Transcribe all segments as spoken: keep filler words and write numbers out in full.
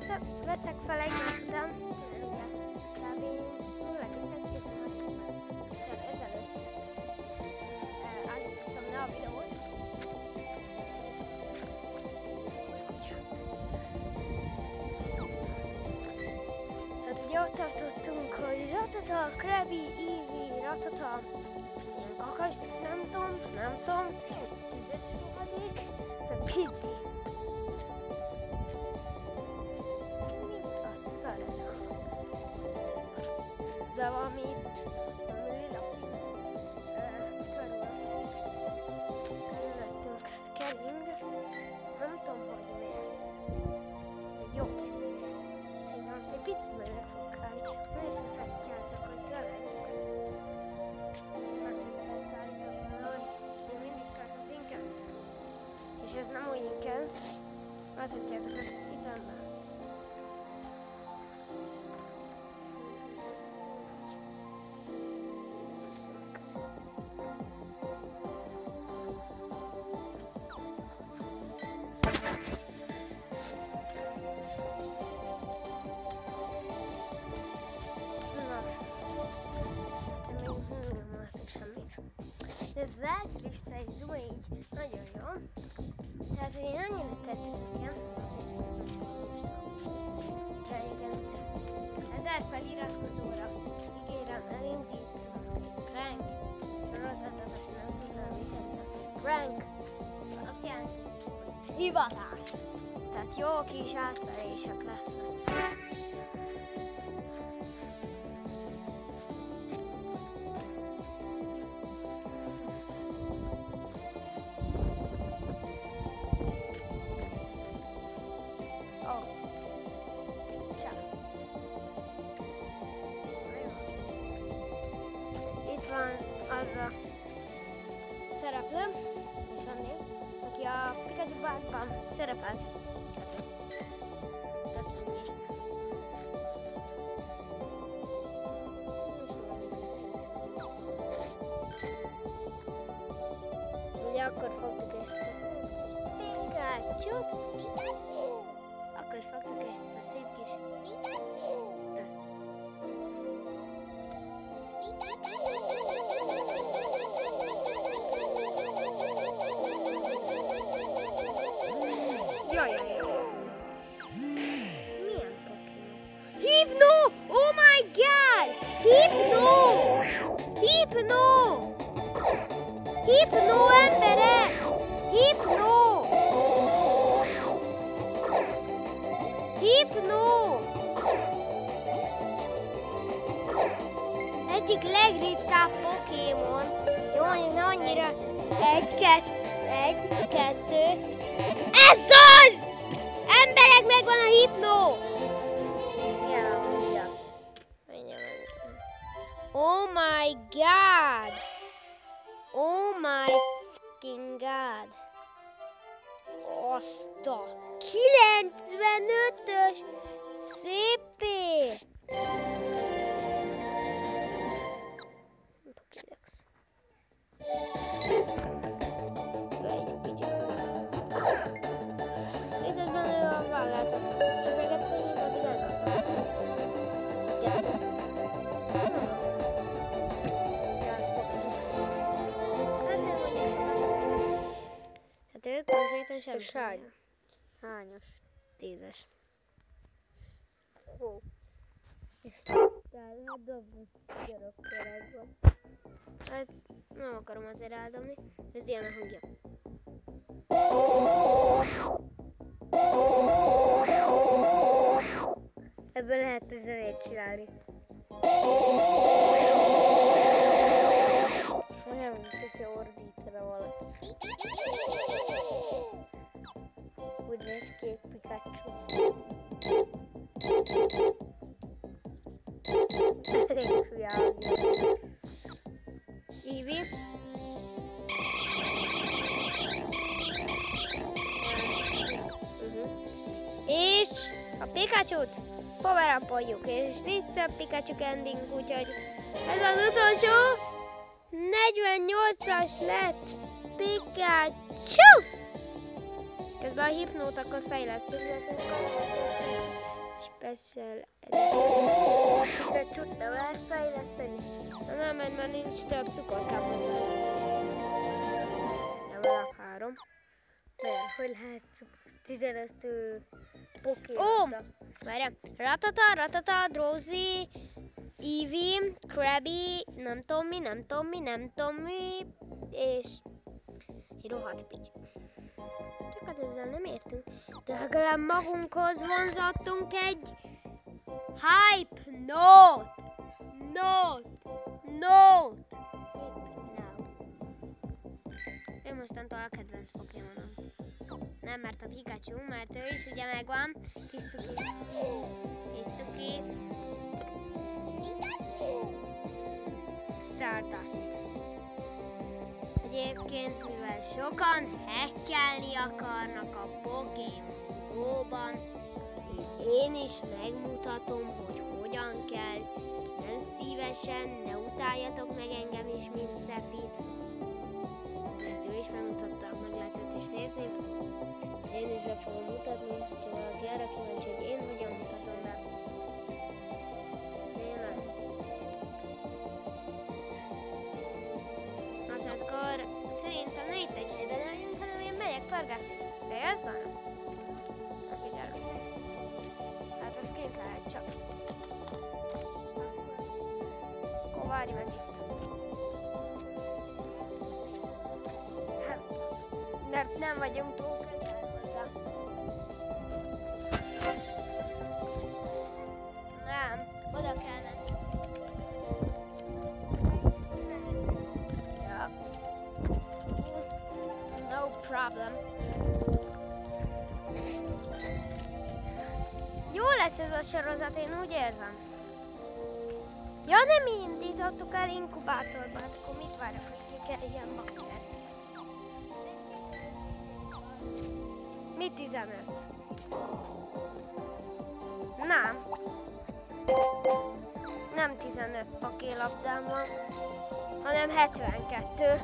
veszek, veszek fel egész után, kb. nulla egész egy ezelőtt állítottam le a videót. Hát ugye ott tartottunk, hogy Ratata, Krabby, Eevee, Ratata, ilyen kakas, nem tudom, nem tudom, tízes rohadék, meg Pidgey. Szar ez a... De valami itt, valami lila körül, körülöttünk kering, nem tudom, hogy miért. Egy jó kérdés. Szerintem most egy picit majd meg fogok állni. Na és azt látjátok, hogy tényleg másodperc állítottam le, hogy még mindig tart az Inkens. És ez nem új Inkens. Láthatjátok, ez itt lenne. Ez az átvisze és zoom így nagyon jó. Tehát én annyira tetszik nekem. De igen, ezer feliratkozóra ígérem, elindítom egy prank sorozatot, aki nem tudnám, mit jelent az, hogy prank. Az azt jelenti, hogy szivatás. Tehát jó kis átverések lesznek. Itt van az a szereplő, és van még, aki a Pikachu Bugban szerepelt. Köszönöm. Köszönöm. Ugye akkor fogtuk ezt a szép kis Pikachut. Akkor fogtuk ezt a szép kis Pikachut. Jaj, jaj, jaj. Milyen Pokémon? Hypno! Oh my god! Hypno! Hypno! Hypno, emberek! Hypno! Hypno! Egyik legritkább Pokémon. Jó, mondjuk annyira. Egy, kettő, egy, kettő. Ez az! Emberek, megvan a Hypno! Ja, ja. Oh my god! Oh my fucking god! Azt a kilencvenötös cé pé! Pokédex. Egy picit. Miközben ő a vállátok. Csak egy picit addig elkaptam. Kettő. Hát ő mondjuk sokat. Hát ő konkrétan sem sem. Hányos? Tízes. Hó. Ezt lehet dobni gyerekkorakban. Hát nem akarom azért eldobni. Ez Diana hangja. Ebből lehet a zenét csinálni. Olyan, mint hogyha ordítana valaki. Úgy néz ki egy Pikachu. Elég hülye hangja. Eevee. Uh-huh. És a Pikachut power-upoljuk, és itt a Pikachu ending, úgyhogy ez az utolsó negyvennyolcas lett Pikachu! Közben a Hypnót akkor fejlesztünk, Special Edition. Csak nem lehet fejleszteni. Na nem, mert már nincs több cukorkám hozzá. Nem alap három. Mert hogy lehet tizenöt Pokémon. Ó! Várjál. Ratata, Ratata, Drowsy, Eevee, Krabby, nem tudom mi, nem tudom mi, nem tudom mi, és egy rohadt pigy. Csak hát ezzel nem értünk. De legalább magunkhoz vonzottunk egy Hype Note! Note! Note! Ő mostantól a kedvenc Pokémonom. Nem, mert a Pikachu, mert ő is ugye megvan. Kis cuki. Kis cuki. Stardust. Egyébként, mivel sokan hackelni akarnak a Pokémon Go-ban, én is megmutatom, hogy hogyan kell. Nem szívesen, ne utáljatok meg engem is, mint Szefit. Ezt ő is megmutattam, meg lehet őt is nézni. Én is be fogom mutatni, ha valaki arra kíváncsi, hogy én hogyan mutatom be. Tényleg. Na tehát akkor szerintem ne itt egy helyben legyünk, hanem én megyek pörgetni. De jössz bár? Na figyelj. Hát azt kint lehet csak. Akkor várj meg itt. Mert nem vagyunk túl közel hozzá. Nem, oda kell menni. Ja. No problem. Jó lesz ez a sorozat, én úgy érzem. Ja, nem indítottuk el inkubátorba, hát akkor mit várok, hogy kikerüljen bakker? Mi tizenöt? Nem. Nem tizenöt pakélabdám van, hanem hetvenkettő.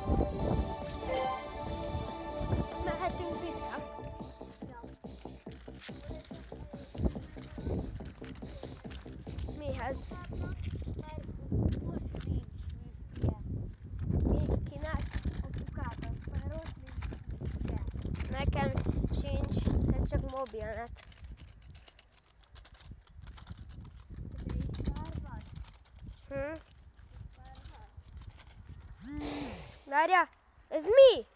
Mehetünk vissza. Mihez? Nekem sincs, ez csak mobilnet. Hm? Várja, ez mi?